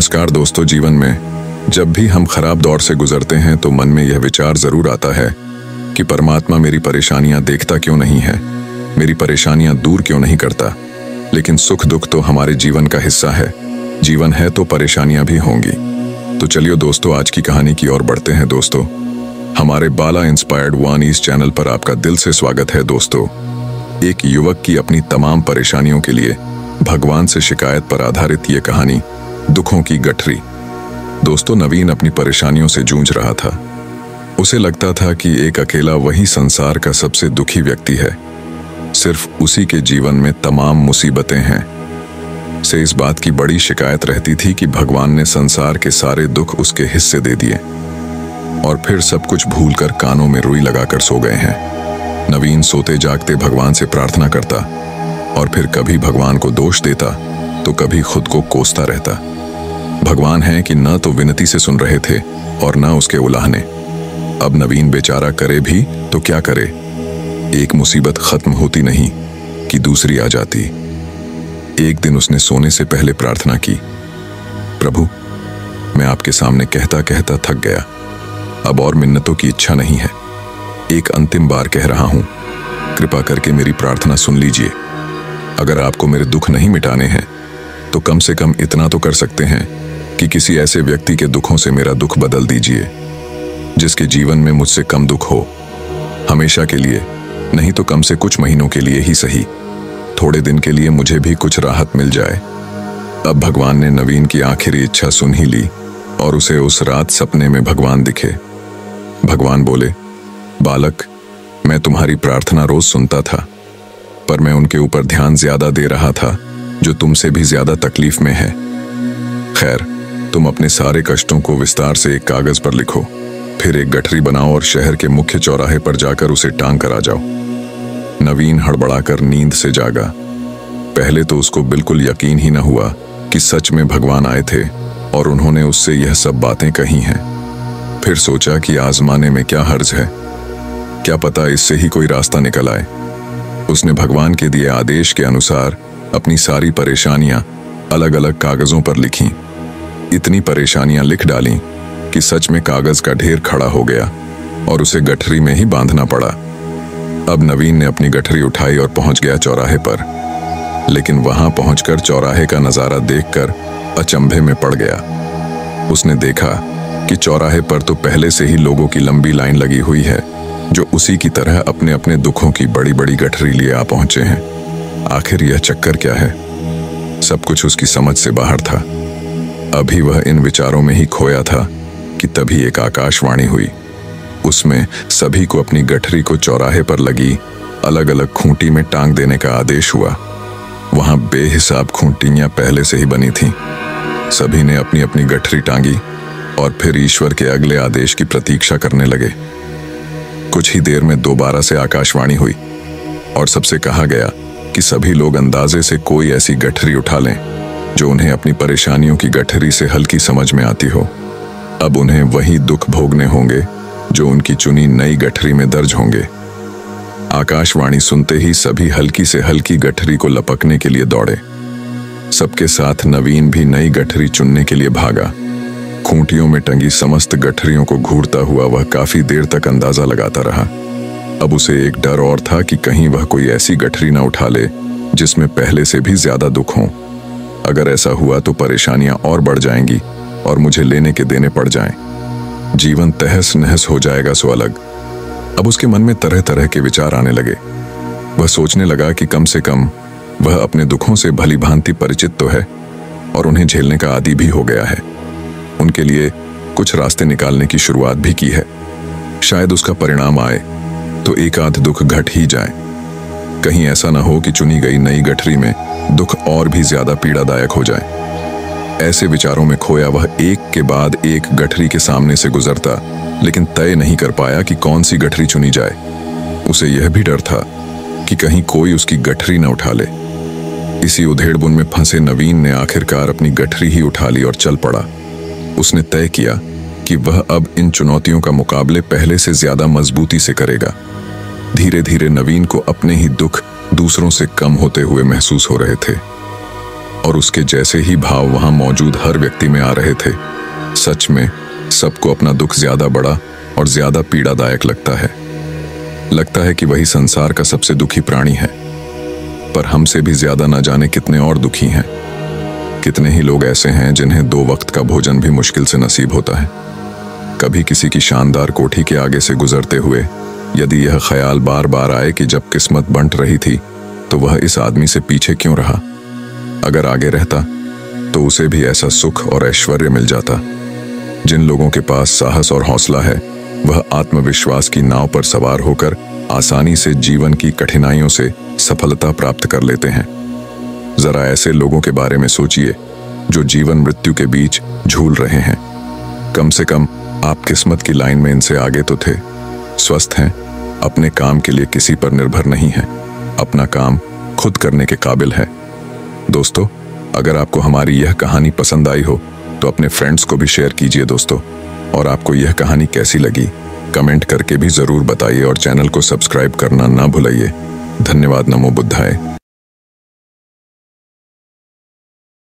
नमस्कार दोस्तों। जीवन में जब भी हम खराब दौर से गुजरते हैं तो मन में यह विचार जरूर आता है कि परमात्मा मेरी परेशानियां देखता क्यों नहीं है, मेरी परेशानियां दूर क्यों नहीं करता। लेकिन सुख दुख तो हमारे जीवन का हिस्सा है। जीवन है तो परेशानियां भी होंगी। तो चलिए दोस्तों, आज की कहानी की ओर बढ़ते हैं। दोस्तों, हमारे बाला इंस्पायर्ड वन इस चैनल पर आपका दिल से स्वागत है। दोस्तों, एक युवक की अपनी तमाम परेशानियों के लिए भगवान से शिकायत पर आधारित ये कहानी दुखों की गठरी। दोस्तों, नवीन अपनी परेशानियों से जूझ रहा था। उसे लगता था कि एक अकेला वही संसार का सबसे दुखी व्यक्ति है। सिर्फ उसी के जीवन में तमाम मुसीबतें हैं। से इस बात की बड़ी शिकायत रहती थी कि भगवान ने संसार के सारे दुख उसके हिस्से दे दिए और फिर सब कुछ भूलकर कानों में रुई लगाकर सो गए हैं। नवीन सोते जागते भगवान से प्रार्थना करता और फिर कभी भगवान को दोष देता तो कभी खुद को कोसता रहता। भगवान है कि न तो विनती से सुन रहे थे और न उसके उलाहने। अब नवीन बेचारा करे भी तो क्या करे। एक मुसीबत खत्म होती नहीं कि दूसरी आ जाती। एक दिन उसने सोने से पहले प्रार्थना की, प्रभु, मैं आपके सामने कहता कहता थक गया। अब और मिन्नतों की इच्छा नहीं है। एक अंतिम बार कह रहा हूं, कृपा करके मेरी प्रार्थना सुन लीजिए। अगर आपको मेरे दुख नहीं मिटाने हैं तो कम से कम इतना तो कर सकते हैं कि किसी ऐसे व्यक्ति के दुखों से मेरा दुख बदल दीजिए जिसके जीवन में मुझसे कम दुख हो। हमेशा के लिए नहीं तो कम से कुछ महीनों के लिए ही सही, थोड़े दिन के लिए मुझे भी कुछ राहत मिल जाए। अब भगवान ने नवीन की आखिरी इच्छा सुन ही ली और उसे उस रात सपने में भगवान दिखे। भगवान बोले, बालक, मैं तुम्हारी प्रार्थना रोज सुनता था, पर मैं उनके ऊपर ध्यान ज्यादा दे रहा था जो तुमसे भी ज्यादा तकलीफ में है। खैर, तुम अपने सारे कष्टों को विस्तार से एक कागज पर लिखो, फिर एक गठरी बनाओ और शहर के मुख्य चौराहे पर जाकर उसे टांग कर आ जाओ। नवीन हड़बड़ाकर नींद से जागा। पहले तो उसको बिल्कुल यकीन ही न हुआ कि सच में भगवान आए थे और उन्होंने उससे यह सब बातें कही हैं। फिर सोचा कि आजमाने में क्या हर्ज है, क्या पता इससे ही कोई रास्ता निकल आए। उसने भगवान के दिए आदेश के अनुसार अपनी सारी परेशानियां अलग अलग कागजों पर लिखीं। इतनी परेशानियां लिख डालीं कि सच में कागज का ढेर खड़ा हो गया और उसे गठरी में ही बांधना पड़ा। अब नवीन ने अपनी गठरी उठाई और पहुंच गया चौराहे पर। लेकिन वहां पहुंचकर चौराहे का नजारा देखकर अचंभे में पड़ गया। उसने देखा कि चौराहे पर तो पहले से ही लोगों की लंबी लाइन लगी हुई है जो उसी की तरह अपने अपने दुखों की बड़ी बड़ी गठरी लिए आ पहुंचे हैं। आखिर यह चक्कर क्या है? सब कुछ उसकी समझ से बाहर था। अभी वह इन विचारों में ही खोया था कि तभी एक आकाशवाणी हुई। उसमें सभी को अपनी गठरी को चौराहे पर लगी अलग अलग खूंटी में टांग देने का आदेश हुआ। वहां बेहिसाब खूंटियां पहले से ही बनी थीं। सभी ने अपनी अपनी गठरी टांगी और फिर ईश्वर के अगले आदेश की प्रतीक्षा करने लगे। कुछ ही देर में दोबारा से आकाशवाणी हुई और सबसे कहा गया कि सभी लोग अंदाजे से कोई ऐसी गठरी उठा लें जो उन्हें अपनी परेशानियों की गठरी से हल्की समझ में आती हो। अब उन्हें वही दुख भोगने होंगे जो उनकी चुनी नई गठरी में दर्ज होंगे। आकाशवाणी सुनते ही सभी हल्की से हल्की गठरी को लपकने के लिए दौड़े। सबके साथ नवीन भी नई गठरी चुनने के लिए भागा। खूंटियों में टंगी समस्त गठरियों को घूरता हुआ वह काफी देर तक अंदाजा लगाता रहा। अब उसे एक डर और था कि कहीं वह कोई ऐसी गठरी ना उठा ले जिसमें पहले से भी ज्यादा दुख हो। अगर ऐसा हुआ तो परेशानियां और बढ़ जाएंगी और मुझे लेने के देने पड़ जाएं। जीवन तहस नहस हो जाएगा सो अलग। अब उसके मन में तरह तरह के विचार आने लगे। वह सोचने लगा कि कम से कम वह अपने दुखों से भली भांति परिचित तो है और उन्हें झेलने का आदी भी हो गया है। उनके लिए कुछ रास्ते निकालने की शुरुआत भी की है। शायद उसका परिणाम आए तो एक आध दुख घट ही जाए। कहीं ऐसा ना हो कि चुनी गई नई गठरी में दुख और भी ज्यादा पीड़ादायक हो जाए। ऐसे विचारों में खोया वह एक के बाद एक गठरी के सामने से गुजरता, लेकिन तय नहीं कर पाया कि कौन सी गठरी चुनी जाए। उसे यह भी डर था कि कहीं कोई उसकी गठरी न उठा ले। इसी उधेड़बुन में फंसे नवीन ने आखिरकार अपनी गठरी ही उठा ली और चल पड़ा। उसने तय किया कि वह अब इन चुनौतियों का मुकाबले पहले से ज्यादा मजबूती से करेगा। धीरे धीरे नवीन को अपने ही दुख दूसरों से कम होते हुए महसूस हो रहे थे। और उसके जैसे ही भाव वहां मौजूद हर व्यक्ति में आ रहे थे। सच में सबको अपना दुख ज्यादा बड़ा और ज्यादा पीड़ादायक लगता है कि वही संसार का सबसे दुखी प्राणी है। पर हमसे भी ज्यादा न जाने कितने और दुखी हैं। कितने ही लोग ऐसे हैं जिन्हें 2 वक्त का भोजन भी मुश्किल से नसीब होता है। कभी किसी की शानदार कोठी के आगे से गुजरते हुए यदि यह ख्याल बार बार आए कि जब किस्मत बंट रही थी तो वह इस आदमी से पीछे क्यों रहा। अगर आगे रहता तो उसे भी ऐसा सुख और ऐश्वर्य मिल जाता। जिन लोगों के पास साहस और हौसला है वह आत्मविश्वास की नाव पर सवार होकर आसानी से जीवन की कठिनाइयों से सफलता प्राप्त कर लेते हैं। जरा ऐसे लोगों के बारे में सोचिए जो जीवन मृत्यु के बीच झूल रहे हैं। कम से कम आप किस्मत की लाइन में इनसे आगे तो थे। स्वस्थ हैं, अपने काम के लिए किसी पर निर्भर नहीं है, अपना काम खुद करने के काबिल है। दोस्तों, अगर आपको हमारी यह कहानी पसंद आई हो तो अपने फ्रेंड्स को भी शेयर कीजिए दोस्तों। और आपको यह कहानी कैसी लगी कमेंट करके भी जरूर बताइए और चैनल को सब्सक्राइब करना ना भूलिए। धन्यवाद। नमो बुद्धाय।